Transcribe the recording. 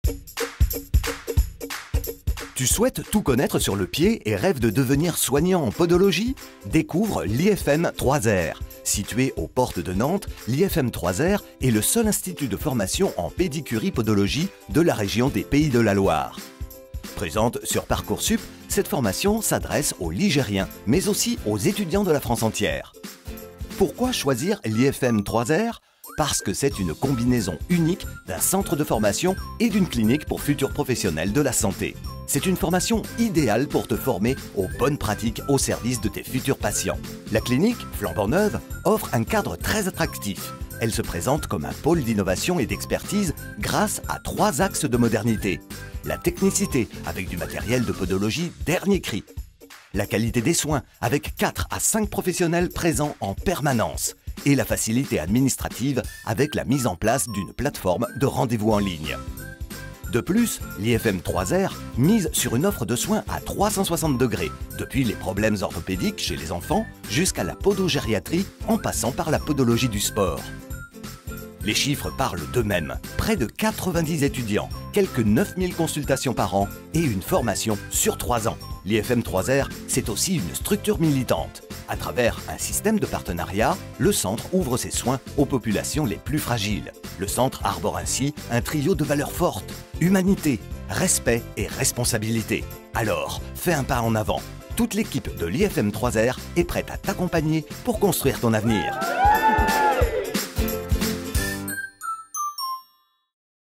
Tu souhaites tout connaître sur le pied et rêves de devenir soignant en podologie? Découvre l'IFM 3R. Situé aux portes de Nantes, l'IFM 3R est le seul institut de formation en pédicurie-podologie de la région des Pays de la Loire. Présente sur Parcoursup, cette formation s'adresse aux Ligériens, mais aussi aux étudiants de la France entière. Pourquoi choisir l'IFM 3R? Parce que c'est une combinaison unique d'un centre de formation et d'une clinique pour futurs professionnels de la santé. C'est une formation idéale pour te former aux bonnes pratiques au service de tes futurs patients. La clinique, flambant neuve, offre un cadre très attractif. Elle se présente comme un pôle d'innovation et d'expertise grâce à 3 axes de modernité. La technicité, avec du matériel de podologie dernier cri. La qualité des soins, avec 4 à 5 professionnels présents en permanence. Et la facilité administrative, avec la mise en place d'une plateforme de rendez-vous en ligne. De plus, l'IFM 3R mise sur une offre de soins à 360 degrés, depuis les problèmes orthopédiques chez les enfants jusqu'à la podogériatrie en passant par la podologie du sport. Les chiffres parlent d'eux-mêmes. Près de 90 étudiants, quelques 9000 consultations par an et une formation sur 3 ans. L'IFM 3R, c'est aussi une structure militante. À travers un système de partenariat, le centre ouvre ses soins aux populations les plus fragiles. Le centre arbore ainsi un trio de valeurs fortes: humanité, respect et responsabilité. Alors, fais un pas en avant. Toute l'équipe de l'IFM 3R est prête à t'accompagner pour construire ton avenir.